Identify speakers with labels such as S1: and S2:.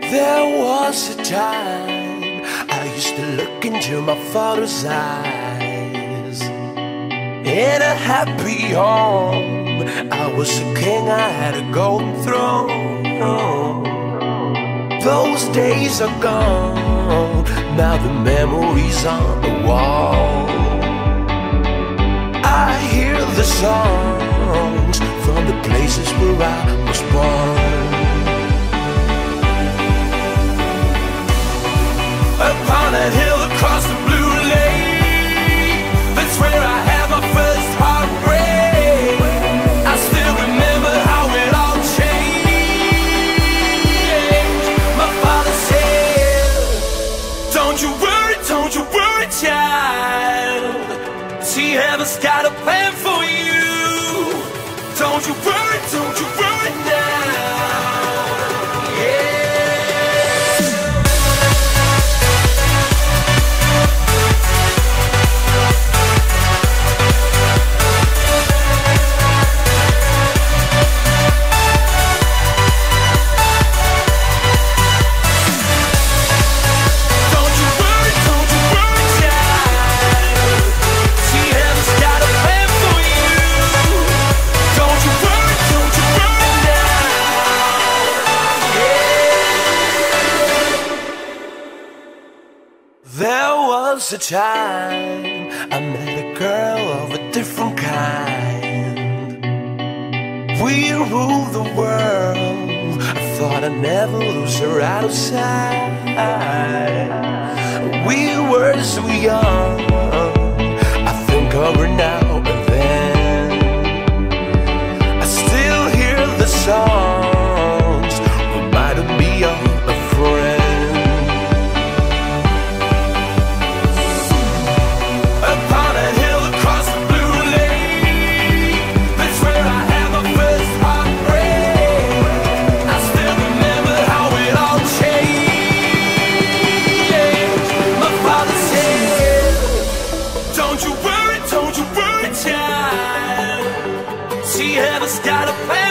S1: There was a time I used to look into my father's eyes. In a happy home, I was a king, I had a golden throne. Those days are gone, now the memories on the wall. I hear the songs from the places where I was born. Upon a hill across the blue lake, that's where I had my first heartbreak. I still remember how it all changed. My father said, don't you worry, child. See, heaven's got a plan for you. Don't you worry now. There was a time I met a girl of a different kind. We ruled the world, I thought I'd never lose her out of sight. We were so young, I think of her now and then. I still hear the songs, reminding me of a friend. Don't you worry, child. She has got a plan.